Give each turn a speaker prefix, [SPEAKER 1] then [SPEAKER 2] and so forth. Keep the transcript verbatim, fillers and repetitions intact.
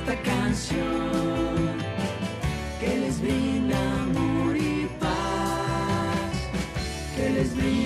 [SPEAKER 1] esta canción que les brinda amor y paz, que les brinda